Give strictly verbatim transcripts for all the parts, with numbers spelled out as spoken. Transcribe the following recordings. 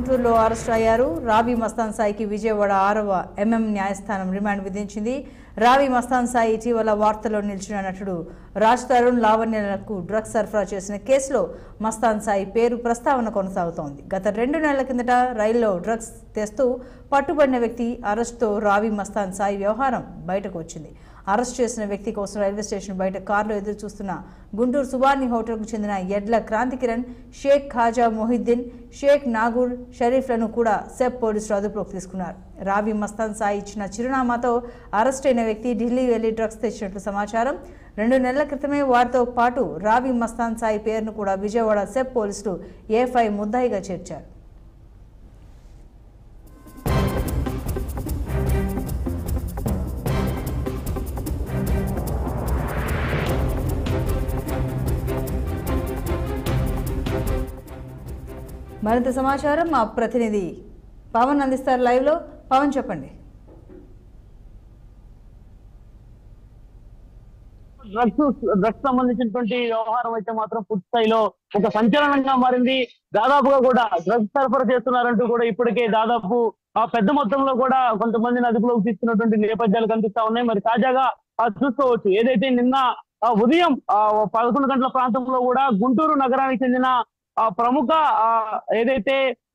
గుంటూరులో అరెస్ట్ అయ్యారు. రావి మస్తాన్ సాయికి విజయవాడ ఆరవ ఎంఎం న్యాయస్థానం రిమాండ్ విధించింది. రావి మస్తాన్ సాయి ఇటీవల వార్తల్లో నిలిచిన నటుడు రాజ్ తరుణ్ లావణ్యలకు డ్రగ్స్ సరఫరా చేసిన కేసులో మస్తాన్ సాయి పేరు ప్రస్తావన కొనసాగుతోంది. గత రెండు నెలల కిందట రైల్లో డ్రగ్స్ తెస్తూ పట్టుబడిన వ్యక్తి అరెస్టుతో రావి మస్తాన్ సాయి వ్యవహారం బయటకు వచ్చింది. అరెస్ట్ చేసిన వ్యక్తి కోసం రైల్వే స్టేషన్ బయట కారులో ఎదురు చూస్తున్న గుంటూరు సుబాని హోటల్కు చెందిన ఎడ్ల క్రాంతి కిరణ్, షేక్ ఖాజా మొహిద్దీన్, షేక్ నాగూర్ షరీఫ్లను కూడా సెబ్ పోలీసులు అదుపులోకి తీసుకున్నారు. రావి మస్తాన్ సాయి ఇచ్చిన చిరునామాతో అరెస్ట్ అయిన వ్యక్తి ఢిల్లీ వెళ్లి డ్రగ్స్ తెచ్చినట్లు సమాచారం. రెండు నెలల క్రితమే వారితో పాటు రావి మస్తాన్ సాయి పేరును కూడా విజయవాడ సెబ్ పోలీసులు ఏఫ్ఐ ముద్దాయిగా చేర్చారు. మరింత సమాచారం మా ప్రతినిధి పవన్ అందిస్తారు లైవ్ లో. పవన్, చెప్పండి. డ్రగ్స్ డ్రగ్స్ సంబంధించినటువంటి వ్యవహారం అయితే మాత్రం పూర్తి స్థాయిలో ఒక సంచలనంగా మారింది. దాదాపుగా కూడా డ్రగ్స్ సరఫరా చేస్తున్నారంటూ కూడా ఇప్పటికే దాదాపు ఆ పెద్ద మొత్తంలో కూడా కొంతమందిని అదుపులోకి తీసుకున్నటువంటి నేపథ్యాలు కనిపిస్తా ఉన్నాయి. మరి తాజాగా చూసుకోవచ్చు, ఏదైతే నిన్న ఉదయం పదకొండు గంటల ప్రాంతంలో కూడా గుంటూరు నగరానికి చెందిన ఆ ప్రముఖ ఏదైతే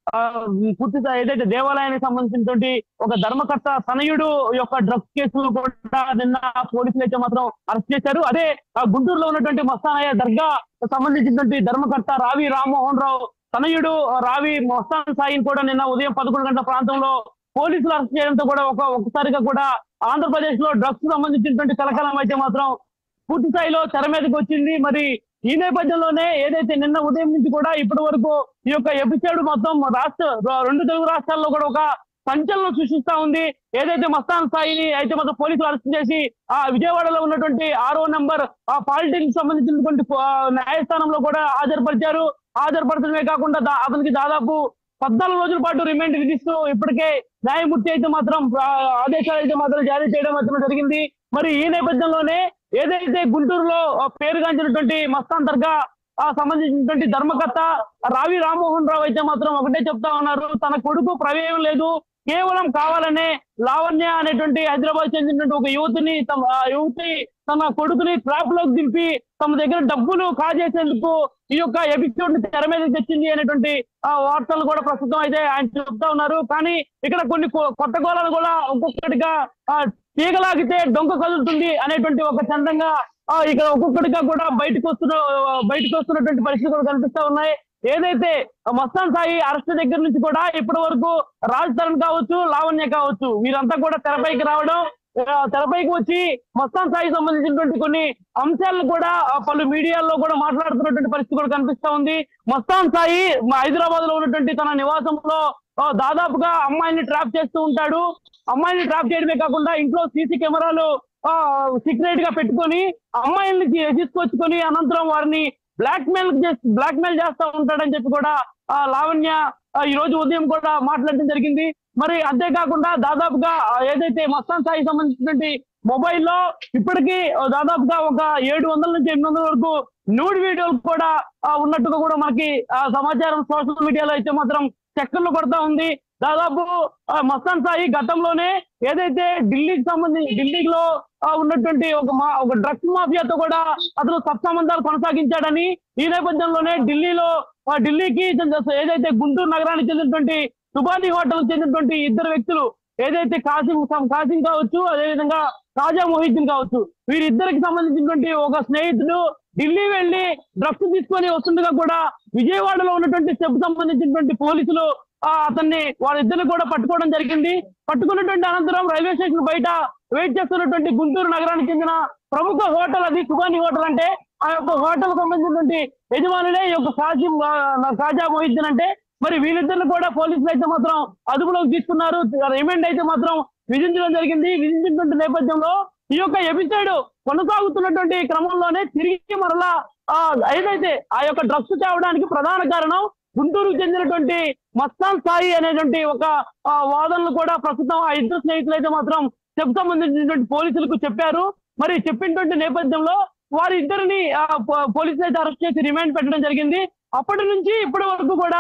పూర్తి ఏదైతే దేవాలయానికి సంబంధించినటువంటి ఒక ధర్మకర్త తనయుడు యొక్క డ్రగ్స్ కేసులో కూడా నిన్న పోలీసులు అయితే మాత్రం అరెస్ట్ చేశారు. అదే గుంటూరులో ఉన్నటువంటి మస్తానయ్య దర్గా సంబంధించినటువంటి ధర్మకర్త రావి రామ్మోహన్ రావు తనయుడు రావి మస్తాన్ సాయిని కూడా నిన్న ఉదయం పదకొండు గంటల ప్రాంతంలో పోలీసులు అరెస్ట్ చేయడంతో కూడా ఒక ఒకసారిగా కూడా ఆంధ్రప్రదేశ్ లో డ్రగ్స్ సంబంధించినటువంటి కలకలం అయితే మాత్రం పూర్తి స్థాయిలో తెర మీదకి వచ్చింది. మరి ఈ నేపథ్యంలోనే ఏదైతే నిన్న ఉదయం నుంచి కూడా ఇప్పటి వరకు ఈ యొక్క ఎపిసోడ్ మొత్తం రాష్ట్ర రెండు తెలుగు రాష్ట్రాల్లో కూడా ఒక సంచలనం సృష్టిస్తా ఉంది. ఏదైతే మస్తాన్ సాయిని అయితే మాత్రం పోలీసులు అరెస్ట్ చేసి ఆ విజయవాడలో ఉన్నటువంటి ఆరో నెంబర్ ఆ పాలిటిక్స్ సంబంధించినటువంటి న్యాయస్థానంలో కూడా హాజరుపరిచారు. హాజరుపరచడమే కాకుండా అతనికి దాదాపు పద్నాలుగు రోజుల పాటు రిమాండ్ విధిస్తూ ఇప్పటికే న్యాయమూర్తి అయితే మాత్రం ఆదేశాలు అయితే మాత్రం జారీ చేయడం మాత్రం జరిగింది. మరి ఈ నేపథ్యంలోనే ఏదైతే గుంటూరులో పేరుగాంచినటువంటి మస్తాన్ దర్గా సంబంధించినటువంటి ధర్మకర్త రావి రామ్మోహన్ రావు అయితే మాత్రం ఒకటే చెప్తా ఉన్నారు, తన కొడుకు ప్రమేయం లేదు, కేవలం కావాలనే లావణ్య అనేటువంటి హైదరాబాద్ చెందినటువంటి ఒక యువతిని తమ యువతి తన కొడుకుని ట్రాప్ లోకి దింపి తమ దగ్గర డబ్బులు కాజేసేందుకు ఈ యొక్క ఎపిసోడ్ ని తెర మీద తెచ్చింది అనేటువంటి ఆ వార్తలు కూడా ప్రస్తుతం అయితే ఆయన చెప్తా ఉన్నారు. కానీ ఇక్కడ కొన్ని కొత్త గోళాలు కూడా ఒక్కొక్కటిగా తీగలాగితే డొంక కదులుతుంది అనేటువంటి ఒక చందంగా ఇక్కడ ఒక్కొక్కటిగా కూడా బయటకు వస్తున్న బయటకు వస్తున్నటువంటి పరిస్థితులు కూడా కనిపిస్తా ఉన్నాయి. ఏదైతే మస్తాన్ సాయి అరెస్ట్ దగ్గర నుంచి కూడా ఇప్పటి వరకు రాజ్ తరుణ్ కావచ్చు, లావణ్య కావచ్చు, వీరంతా కూడా తెరపైకి రావడం, తెరపైకి వచ్చి మస్తాన్ సాయి సంబంధించినటువంటి కొన్ని అంశాలను కూడా పలు మీడియాల్లో కూడా మాట్లాడుతున్నటువంటి పరిస్థితి కూడా కనిపిస్తా ఉంది. మస్తాన్ సాయి హైదరాబాద్ లో ఉన్నటువంటి తన నివాసంలో దాదాపుగా అమ్మాయిని ట్రాప్ చేస్తూ ఉంటాడు. అమ్మాయిని ట్రాప్ చేయడమే కాకుండా ఇంట్లో సీసీ కెమెరాలు సీక్రెట్ గా పెట్టుకొని అమ్మాయిల్ని తీసుకొచ్చుకొని అనంతరం వారిని బ్లాక్ మెయిల్ బ్లాక్ మెయిల్ చేస్తా ఉంటాడని చెప్పి కూడా ఆ లావణ్య ఈ రోజు ఉదయం కూడా మాట్లాడడం జరిగింది. మరి అంతేకాకుండా దాదాపుగా ఏదైతే మస్తాన్ సాయి సంబంధించినటువంటి మొబైల్లో ఇప్పటికీ దాదాపుగా ఒక ఏడు వందల నుంచి ఎనిమిది వందల వరకు న్యూడ్ వీడియోలు కూడా ఉన్నట్టుగా కూడా మనకి సమాచారం సోషల్ మీడియాలో అయితే మాత్రం చక్కర్లు కొడతా ఉంది. దాదాపు మస్తాన్ సాయి గతంలోనే ఏదైతే ఢిల్లీకి సంబంధించి ఢిల్లీలో ఉన్నటువంటి ఒక ఒక డ్రగ్స్ మాఫియాతో కూడా అతను సత్సంబంధాలు కొనసాగించాడని, ఈ నేపథ్యంలోనే ఢిల్లీలో ఢిల్లీకి ఏదైతే గుంటూరు నగరానికి చెందినటువంటి సుబాని హోటల్ చెందినటువంటి ఇద్దరు వ్యక్తులు ఏదైతే కాసిం కాసిం కావచ్చు, అదేవిధంగా ఖాజా మొహిద్దీన్ కావచ్చు, వీరిద్దరికి సంబంధించినటువంటి ఒక స్నేహితుడు ఢిల్లీ వెళ్లి డ్రగ్స్ తీసుకొని వస్తుండగా కూడా విజయవాడలో ఉన్నటువంటి సెబ్ సంబంధించినటువంటి పోలీసులు అతన్ని వాళ్ళిద్దరిని కూడా పట్టుకోవడం జరిగింది. పట్టుకున్నటువంటి అనంతరం రైల్వే స్టేషన్ బయట వెయిట్ చేస్తున్నటువంటి గుంటూరు నగరానికి చెందిన ప్రముఖ హోటల్ అది సుబాని హోటల్ అంటే ఆ యొక్క హోటల్ సంబంధించినటువంటి యజమానులే ఈ యొక్క కాసిం ఖాజా మొహిద్దీన్ అంటే. మరి వీళ్ళిద్దరిని కూడా పోలీసులు అయితే మాత్రం అదుపులోకి తీసుకున్నారు. రిమాండ్ అయితే మాత్రం విధించడం జరిగింది. విధించినటువంటి నేపథ్యంలో ఈ యొక్క ఎపిసోడ్ కొనసాగుతున్నటువంటి క్రమంలోనే తిరిగి మరలా ఏదైతే ఆ యొక్క డ్రగ్స్ తేవడానికి ప్రధాన కారణం గుంటూరుకు చెందినటువంటి మస్తాన్ సాయి అనేటువంటి ఒక వాదనలు కూడా ప్రస్తుతం ఆ ఇద్దరు స్నేహితులు అయితే మాత్రం సెబ్ సంబంధించినటువంటి పోలీసులకు చెప్పారు. మరి చెప్పినటువంటి నేపథ్యంలో వారి ఇద్దరిని పోలీసులు అయితే అరెస్ట్ చేసి రిమాండ్ పెట్టడం జరిగింది. అప్పటి నుంచి ఇప్పటి వరకు కూడా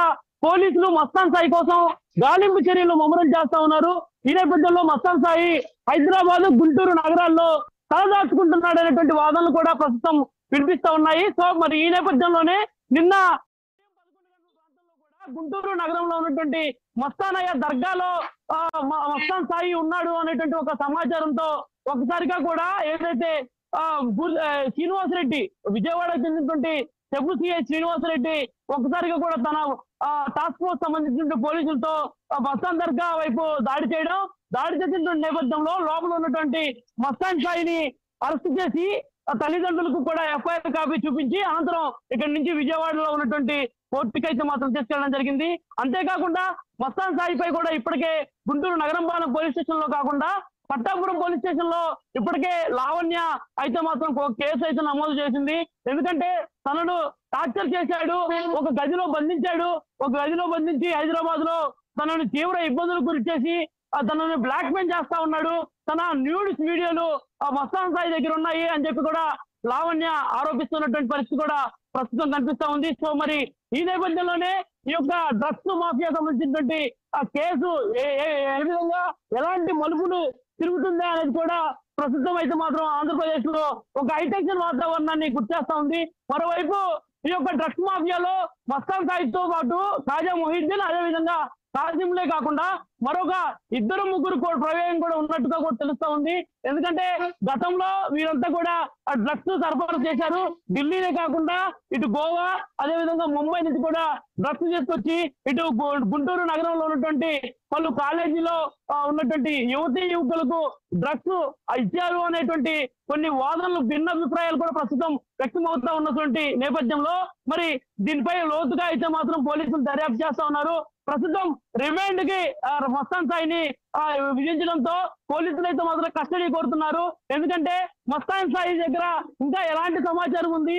పోలీసులు మస్తాన్ సాయి కోసం గాలింపు చర్యలు ముమ్మరం చేస్తా ఉన్నారు. ఈ నేపథ్యంలో మస్తాన్ సాయి హైదరాబాద్, గుంటూరు నగరాల్లో తలదాచుకుంటున్నాడు అనేటువంటి వాదనలు కూడా ప్రస్తుతం వినిపిస్తా ఉన్నాయి. సో మరి ఈ నేపథ్యంలోనే నిన్న గుంటూరు నగరంలో ఉన్నటువంటి మస్తానయ్య దర్గాలో మస్తాన్ సాయి ఉన్నాడు అనేటువంటి ఒక సమాచారంతో ఒకసారిగా కూడా ఏదైతే ఆ శ్రీనివాసరెడ్డి, విజయవాడకు చెందినటువంటి చెబు సిఐ శ్రీనివాసరెడ్డి ఒకసారిగా కూడా తన టాస్క్ ఫోర్స్ సంబంధించిన పోలీసులతో మస్తాన్ దర్గా వైపు దాడి చేయడం, దాడి చేసినటువంటి నేపథ్యంలో లోపల ఉన్నటువంటి మస్తాన్ సాయిని అరెస్ట్ చేసి తల్లిదండ్రులకు కూడా ఎఫ్ఐఆర్ కాపీ చూపించి అనంతరం ఇక్కడి నుంచి విజయవాడలో ఉన్నటువంటి కోర్టుకి అయితే మాత్రం తీసుకెళ్లడం జరిగింది. అంతేకాకుండా మస్తాన్ సాయిపై కూడా ఇప్పటికే గుంటూరు నగరంపాలెం పోలీస్ స్టేషన్ లో కాకుండా పట్టాపురం పోలీస్ స్టేషన్ లో ఇప్పటికే లావణ్య అయితే మాత్రం కేసు అయితే నమోదు చేసింది. ఎందుకంటే తనను టార్చర్ చేశాడు, ఒక గదిలో బంధించాడు, ఒక గదిలో బంధించి హైదరాబాద్ లో తనను తీవ్ర ఇబ్బందులకు గురి చేసి తనని బ్లాక్ మెయిల్ చేస్తా ఉన్నాడు, తన న్యూడ్స్ వీడియోలు ఆ మస్తాన్ సాయి దగ్గర ఉన్నాయి అని చెప్పి కూడా లావణ్య ఆరోపిస్తున్నటువంటి పరిస్థితి కూడా ప్రస్తుతం కనిపిస్తా ఉంది. సో మరి ఈ నేపథ్యంలోనే ఈ యొక్క డ్రగ్స్ మాఫియా సంబంధించినటువంటి ఆ కేసు ఏ ఏ విధంగా ఎలాంటి మలుపులు తిరుగుతుందా అనేది కూడా ప్రస్తుతం అయితే మాత్రం ఆంధ్రప్రదేశ్ లో ఒక హైటెన్షన్ వాతావరణాన్ని గుర్తిస్తా ఉంది. మరోవైపు ఈ యొక్క డ్రగ్స్ మాఫియాలో మస్తాన్ సాయితో పాటు ఖాజా మొహిద్దీన్, అదే విధంగా కాసింలే కాకుండా మరొక ఇద్దరు ముగ్గురు ప్రమేయం కూడా ఉన్నట్టుగా కూడా తెలుస్తా ఉంది. ఎందుకంటే గతంలో వీరంతా కూడా డ్రగ్స్ సరఫరా చేశారు. ఢిల్లీనే కాకుండా ఇటు గోవా, అదే విధంగా ముంబై నుంచి కూడా డ్రగ్స్ తీసుకొచ్చి ఇటు గుంటూరు నగరంలో ఉన్నటువంటి పలు కాలేజీలో ఉన్నటువంటి యువతీ యువకులకు డ్రగ్స్ ఇచ్చారు అనేటువంటి కొన్ని వాదనలు, భిన్న అభిప్రాయాలు కూడా ప్రస్తుతం వ్యక్తమవుతా ఉన్నటువంటి నేపథ్యంలో మరి దీనిపై లోతుగా అయితే మాత్రం పోలీసులు దర్యాప్తు చేస్తా ఉన్నారు. ప్రస్తుతం రిమాండ్ కి మస్తాన్ సాయిని విధించడంతో పోలీసులు అయితే మాత్రం కస్టడీ కోరుతున్నారు. ఎందుకంటే మస్తాన్ సాయి దగ్గర ఇంకా ఎలాంటి సమాచారం ఉంది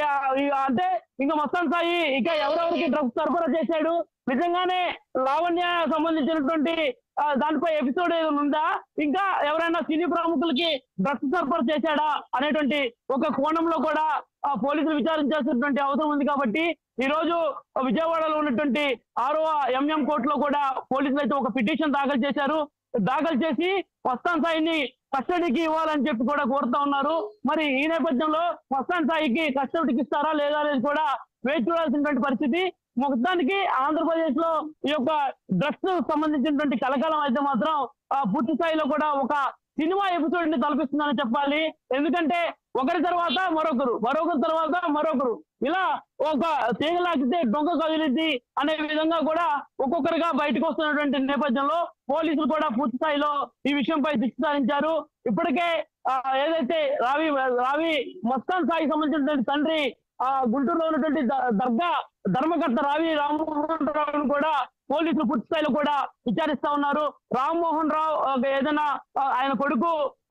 అంటే ఇంకా మస్తాన్ సాయి ఇక ఎవరెవరికి డ్రగ్స్ సరఫరా చేశాడు, నిజంగానే లావణ్య సంబంధించినటువంటి దానిపై ఎపిసోడ్ ఏదైనా ఉందా, ఇంకా ఎవరైనా సినీ ప్రముఖులకి డ్రగ్స్ సరఫరా చేశాడా అనేటువంటి ఒక కోణంలో కూడా పోలీసులు విచారించాల్సినటువంటి అవసరం ఉంది. కాబట్టి ఈ రోజు విజయవాడలో ఉన్నటువంటి ఆరో ఎంఎం కోర్టులో కూడా పోలీసులు అయితే ఒక పిటిషన్ దాఖలు చేశారు. దాఖలు చేసి మస్తాన్ సాయిని కస్టడీకి ఇవ్వాలని చెప్పి కూడా కోరుతా ఉన్నారు. మరి ఈ నేపథ్యంలో మస్తాన్ సాయికి కస్టడీకి ఇస్తారా లేదా అనేది కూడా వేచి చూడాల్సినటువంటి పరిస్థితి. మొత్తానికి ఆంధ్రప్రదేశ్ లో ఈ యొక్క డ్రగ్స్ సంబంధించినటువంటి కలకాలం అయితే మాత్రం ఆ పూర్తి స్థాయిలో కూడా ఒక సినిమా ఎపిసోడ్ ని తలపిస్తుందని చెప్పాలి. ఎందుకంటే ఒకరి తర్వాత మరొకరు, మరొకరి తర్వాత మరొకరు, ఇలా ఒక తీగలాగితే డొంక కదిలిద్ది అనే విధంగా కూడా ఒక్కొక్కరిగా బయటకు వస్తున్నటువంటి నేపథ్యంలో పోలీసులు కూడా పూర్తి స్థాయిలో ఈ విషయంపై దృష్టి సారించారు. ఇప్పటికే ఏదైతే రావి రావి మస్తాన్ సాయికి సంబంధించినటువంటి తండ్రి ఆ గుంటూరులో ఉన్నటువంటి దర్గా ధర్మకర్త రావి రామ్మోహన్ రావును కూడా పోలీసులు పూర్తి స్థాయిలో కూడా విచారిస్తా ఉన్నారు. రామ్మోహన్ రావు ఏదైనా ఆయన కొడుకు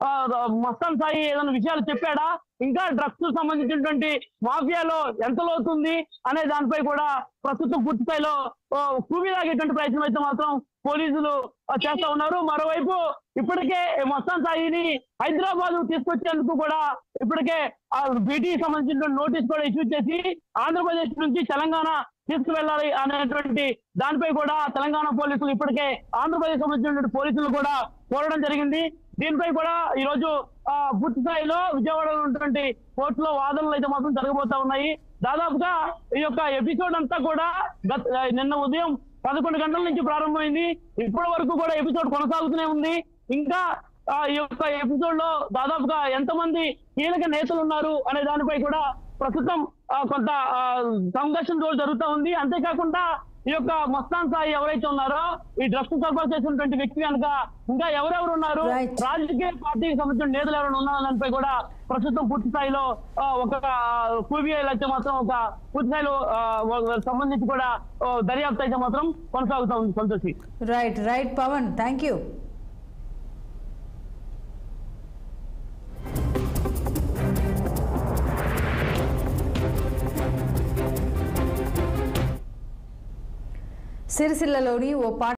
మస్తాన్ సాయి ఏదైనా విషయాలు చెప్పాడా, ఇంకా డ్రగ్స్ సంబంధించినటువంటి మాఫియాలో ఎంత లోతుంది అనే దానిపై కూడా ప్రస్తుతం పూర్తి స్థాయిలో కూబిలాగేటువంటి ప్రయత్నం అయితే మాత్రం పోలీసులు చేస్తా ఉన్నారు. మరోవైపు ఇప్పటికే మస్తాన్ సాయిని హైదరాబాద్ తీసుకొచ్చేందుకు కూడా ఇప్పటికే బీటీ సంబంధించిన నోటీస్ కూడా ఇష్యూ చేసి ఆంధ్రప్రదేశ్ నుంచి తెలంగాణ తీసుకువెళ్ళాలి అనేటువంటి దానిపై కూడా తెలంగాణ పోలీసులు ఇప్పటికే ఆంధ్రప్రదేశ్ సంబంధించినటువంటి పోలీసులు కూడా కోరడం జరిగింది. దీనిపై కూడా ఈ రోజు ఆ పూర్తి స్థాయిలో విజయవాడలో ఉన్నటువంటి కోర్టులో వాదనలు అయితే మాత్రం జరగబోతా ఉన్నాయి. దాదాపుగా ఈ యొక్క ఎపిసోడ్ అంతా కూడా నిన్న ఉదయం పదకొండు గంటల నుంచి ప్రారంభమైంది. ఇప్పటి వరకు కూడా ఎపిసోడ్ కొనసాగుతూనే ఉంది. ఇంకా ఈ యొక్క ఎపిసోడ్ లో దాదాపుగా ఎంతమంది కీలక నేతలు ఉన్నారు అనే దానిపై కూడా ప్రస్తుతం కొంత సంఘర్షణ జరుగుతూ ఉంది. అంతేకాకుండా ఈ యొక్క మస్తాన్ సాయి ఎవరైతే ఉన్నారో ఈ డ్రగ్స్ సరఫరా చేసినటువంటి వ్యక్తి కనుక ఇంకా ఎవరెవరు ఉన్నారు, రాజకీయ పార్టీకి సంబంధించిన నేతలు ఎవరైనా ఉన్నారు దానిపై కూడా ప్రస్తుతం పూర్తి స్థాయిలో ఒక సిబిఐ అయితే మాత్రం ఒక పూర్తి స్థాయిలో సంబంధించి కూడా దర్యాప్తు అయితే మాత్రం కొనసాగుతూ ఉంది. Santoshi. Right right Pavan, thank you. సిరిసిల్లలోని ఓ